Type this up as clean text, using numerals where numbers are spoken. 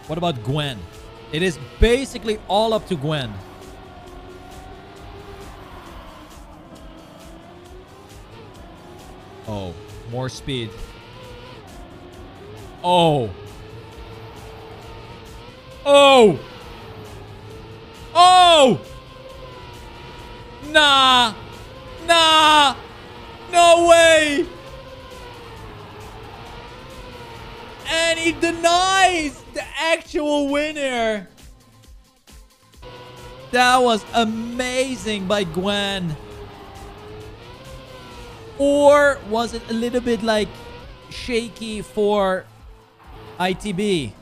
What about Gwen? It is basically all up to Gwen. Oh, more speed. Oh. Oh. Oh. Nah. Nah. No way. And he denies the actual winner. That was amazing by Gwen. Or was it a little bit like shaky for ITB?